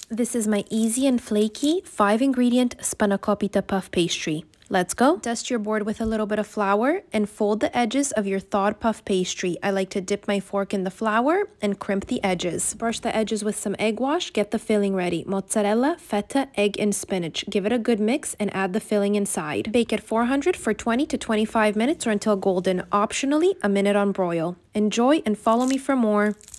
This is my easy and flaky 5-ingredient Spanakopita puff pastry. Let's go. Dust your board with a little bit of flour and fold the edges of your thawed puff pastry. I like to dip my fork in the flour and crimp the edges. Brush the edges with some egg wash. Get the filling ready. Mozzarella, feta, egg, and spinach. Give it a good mix and add the filling inside. Bake at 400 for 20 to 25 minutes or until golden. Optionally, a minute on broil. Enjoy and follow me for more.